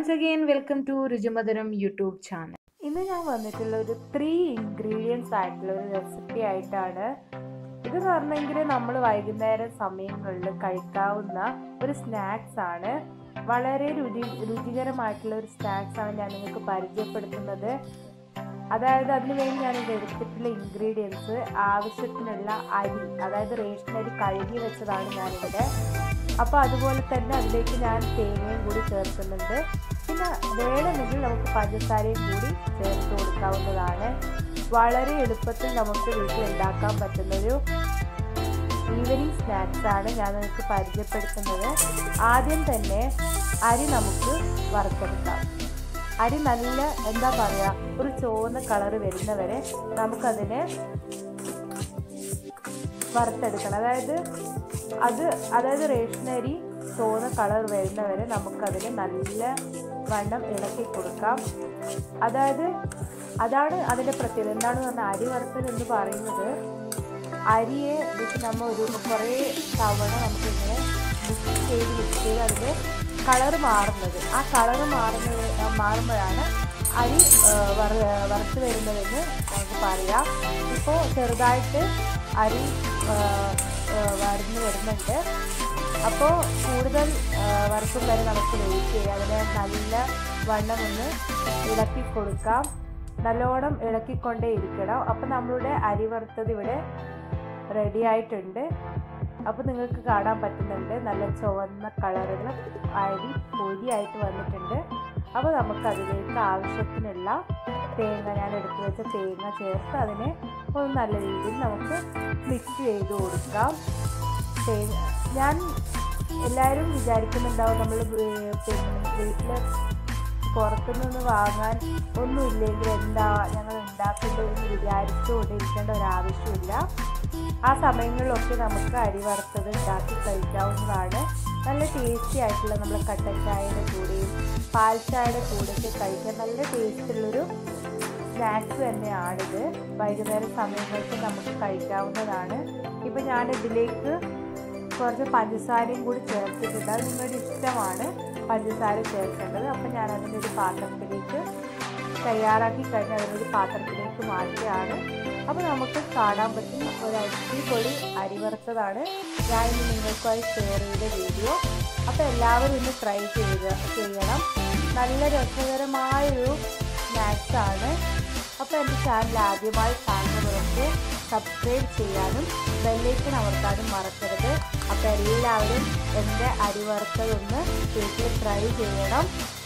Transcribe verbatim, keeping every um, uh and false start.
once again welcome to Rijumadaram YouTube channel. ഇന്ന് ഞാൻ വന്നിട്ടുള്ള ഒരു ത്രീ ഇൻഗ്രീഡിയൻസ് ആയിട്ടുള്ള ഒരു റെസിപ്പി ആയിട്ടാണ്. ഇതെന്ന് പറഞ്ഞെങ്കിൽ നമ്മൾ വൈകുന്നേരം സമയങ്ങളിൽ കഴിക്കാവുന്ന ഒരു സ്നാക്സ് ആണ്. വളരെ രുചി രുചികരമായിട്ടുള്ള ഒരു സ്നാക്സ് ആണ് ഞാൻ നിങ്ങൾക്ക് പരിചയപ്പെടുത്തുന്നത്. അതായത് അതിന് വേണ്ടി ഞാൻ ഇത് എടുത്തിട്ടുള്ള ഇൻഗ്രീഡിയൻസ് ആവശ്യത്തിനുള്ള അരി, അതായത് റേഷൻ അരി കഴുകി വെച്ചതാണ് ഞാനിവിടെ. അപ്പോൾ അതുപോലെ തന്നെ അതിലേക്ക് ഞാൻ തേങ്ങയും കൂടി ചേർക്കുന്നുണ്ട്. പിന്നെ വേണമെങ്കിൽ നമുക്ക് പഞ്ചസാരയും കൂടി ചേർത്ത് കൊടുക്കാവുന്നതാണ്. വളരെ എളുപ്പത്തിൽ നമുക്ക് വീട്ടിൽ ഉണ്ടാക്കാൻ പറ്റുന്നൊരു ഈവനിങ് സ്നാക്സ് ആണ് ഞാൻ നിങ്ങൾക്ക് പരിചയപ്പെടുത്തുന്നത്. ആദ്യം തന്നെ അരി നമുക്ക് വറുത്തെടുക്കാം. അരി നല്ല എന്താ പറയുക ഒരു ചുവന്ന കളറ് വരുന്നവരെ നമുക്കതിനെ വറുത്തെടുക്കണം. അതായത് അത് അതായത് റേഷനരി ചുവന്ന കളർ വരുന്നവരെ നമുക്കതിന് നല്ല വണ്ണം ഇളക്കി കൊടുക്കാം. അതായത് അതാണ് അതിൻ്റെ പ്രത്യേകത. എന്താണെന്ന് പറഞ്ഞാൽ അരി വറുത്തൽ എന്ന് പറയുന്നത് അരിയെ വെച്ച് നമ്മൾ ഒരു കുറേ തവണ നമുക്കിങ്ങനെ മിക്സ് ചെയ്ത് മിക്സ് ചെയ്ത് അതിൻ്റെ കളറ് മാറുന്നത്. ആ കളറ് മാറുന്നത് മാറുമ്പോഴാണ് അരി വറ വറുത്ത് വരുന്നതെന്ന് നമുക്ക് പറയാം. ഇപ്പോൾ ചെറുതായിട്ട് അരി വറുന്ന് വരുന്നുണ്ട്. അപ്പോൾ കൂടുതൽ വറുക്കും വരെ നമുക്ക് വെയിറ്റ് ചെയ്യാം. അതിനെ നല്ല വണ്ണം ഒന്ന് ഇളക്കി കൊടുക്കാം. നല്ലോണം ഇളക്കിക്കൊണ്ടേ ഇരിക്കണം. അപ്പോൾ നമ്മളുടെ അരി വറുത്തത് ഇവിടെ റെഡി ആയിട്ടുണ്ട്. അപ്പോൾ നിങ്ങൾക്ക് കാണാൻ പറ്റുന്നുണ്ട് നല്ല ചുവന്ന കളറുകൾ അരി പൊടിയായിട്ട് വന്നിട്ടുണ്ട്. അപ്പോൾ നമുക്കതിലേക്ക് ആവശ്യത്തിനുള്ള തേങ്ങ, ഞാൻ എടുത്തു വെച്ച തേങ്ങ ചേർത്ത് അതിനെ ഒന്ന് നല്ല രീതിയിൽ നമുക്ക് മിക്സ് ചെയ്ത് കൊടുക്കാം. തേങ്ങ ഞാൻ എല്ലാവരും വിചാരിക്കുന്നുണ്ടാവും നമ്മൾ വീട്ടിൽ പുറത്തുനിന്ന് വാങ്ങാൻ ഒന്നുമില്ലെങ്കിൽ എന്താ ഞങ്ങൾ ഉണ്ടാക്കേണ്ടതെന്ന് വിചാരിച്ചുകൊണ്ടിരിക്കേണ്ട ഒരാവശ്യമില്ല. ആ സമയങ്ങളിലൊക്കെ നമുക്ക് അരി വറുത്തത് ഉണ്ടാക്കി കഴിക്കാവുന്നതാണ്. നല്ല ടേസ്റ്റി ആയിട്ടുള്ള നമ്മൾ കട്ടൻ ചായയുടെ കൂടെയും പാൽ ചായയുടെ കൂടെയൊക്കെ കഴിക്കാൻ നല്ല ടേസ്റ്റുള്ളൊരു സ്നാക്സ് തന്നെയാണിത്. വൈകുന്നേരം സമയങ്ങൾക്ക് നമുക്ക് കഴിക്കാവുന്നതാണ്. ഇപ്പം ഞാനിതിലേക്ക് കുറച്ച് പഞ്ചസാരയും കൂടി ചേർത്തിട്ടുണ്ട്. അത് നിങ്ങളുടെ ഇഷ്ടമാണ് പഞ്ചസാര ചേർക്കേണ്ടത്. അപ്പം ഞാൻ അതിനൊരു പാത്രത്തിലേക്ക് തയ്യാറാക്കി കഴിഞ്ഞാൽ അതിനൊരു പാത്രത്തിലേക്ക് മാറ്റുകയാണ്. അപ്പോൾ നമുക്ക് കാണാൻ പറ്റും ഒരു അടിപൊളി അരി വറുത്തതാണ് ഞാൻ ഇന്ന് നിങ്ങൾക്കായി ഷെയർ ചെയ്ത വീഡിയോ. അപ്പോൾ എല്ലാവരും ഇന്ന് ട്രൈ ചെയ്ത് ചെയ്യണം. നല്ല രസകരമായൊരു സ്നാക്സാണ്. അപ്പോൾ എൻ്റെ ചാനൽ ആദ്യമായി കാണുന്നവർക്ക് സബ്സ്ക്രൈബ് ചെയ്യാനും ബെല്ലൈക്കൺ അമർത്താനും മറക്കരുത്. അപ്പോൾ എല്ലാവരും എൻ്റെ അരി വറുത്തതൊന്ന് വീട്ടിൽ ട്രൈ ചെയ്യണം.